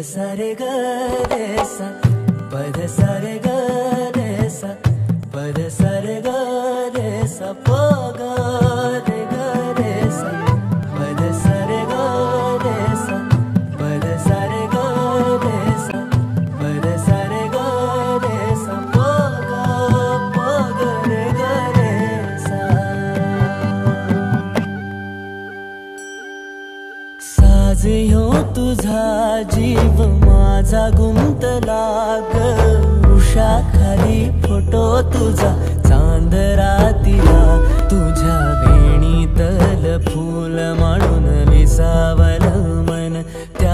सा रे ग रे सा, पद सा रे ग रे सा, पद सा रे ग रे सा, प ग रे ग रे सा, पद सा रे ग रे सा, पद सा रे ग रे सा, पद सा रे ग रे सा, प ग रे ग रे सा। साज ह्यो तुझा जीव माझा गुंतला ग, उषा खाली फोटो तुझा चांद रातीला, तुझ्या वेणीतल फूल म्हणून विसावल मन, त्या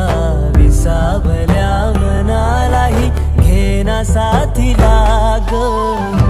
विसावल्या मनालाही घेना साथीला ग।